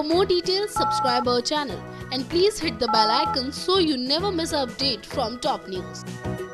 For more details, subscribe our channel and please hit the bell icon so you never miss an update from top news.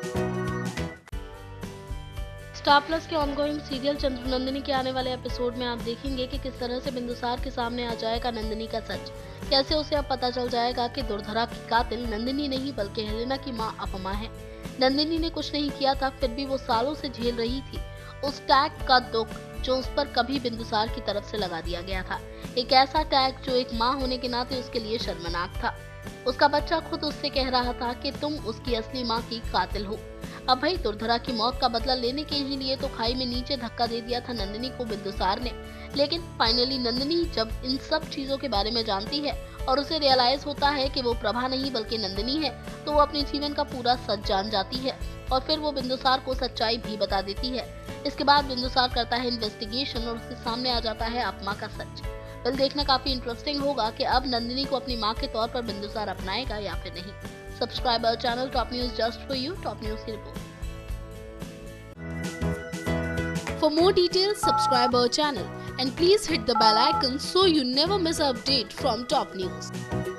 Star Plus के ongoing serial Chandranandini के आने वाले episode में आप देखेंगे कि किस तरह से बिंदुसार के सामने आ जाएगा नंदिनी का सच। कैसे उसे अब पता चल जाएगा कि दुर्धरा की कातिल नंदिनी नहीं बल्कि हेलेना की मां अपमा है। नंदिनी ने कुछ नहीं किया था, फिर भी वो सालों से झेल रही थी उस टैग का दुख जो उस पर कभी बिंदुसार की तरफ से लगा दिया गया था। एक ऐसा टैग जो एक माँ होने के नाते उसके लिए शर्मनाक था। उसका बच्चा खुद उससे कह रहा था कि तुम उसकी असली माँ की कातिल हो। अब भाई दुर्धरा की मौत का बदला लेने के ही लिए तो खाई में नीचे धक्का दे दिया था नंदिनी को बिंदुसार ने। लेकिन फाइनली नंदिनी जब इन सब चीजों के बारे में जानती है और उसे रियलाइज होता है कि वो प्रभा नहीं बल्कि नंदिनी है, तो वो अपने जीवन का पूरा सच जान जाती है और फिर वो बिंदुसार को सच्चाई भी बता देती है। इसके बाद बिंदुसार करता है इन्वेस्टिगेशन और उसके सामने आ जाता है अपमा का सच। वेल, देखना काफी इंटरेस्टिंग होगा कि अब नंदिनी को अपनी माँ के तौर पर बिंदुसार अपनाएगा या फिर नहीं। Subscribe our channel top news just for you. Top news की रिपोर्ट। For more details, subscribe our channel and please hit the bell icon so you never miss an update from top news.